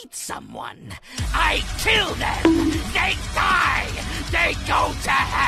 someone, I kill them. They die. They go to hell.